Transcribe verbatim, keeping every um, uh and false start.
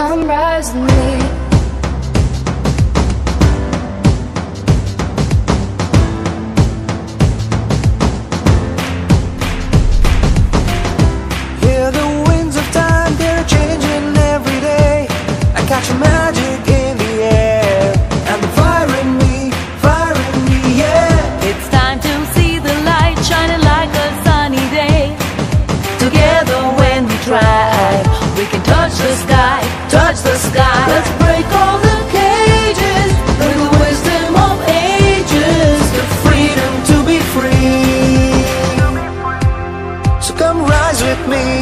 come rise with me. Hear the winds of time, they're changing every day. I catch a magic in the air, and the fire in me, fire in me, yeah. It's time to see the light shining like a sunny day. Together when we try, we can touch the sky, touch the sky. Let's break all the cages, bring the wisdom of ages, The freedom to be free. So come rise with me.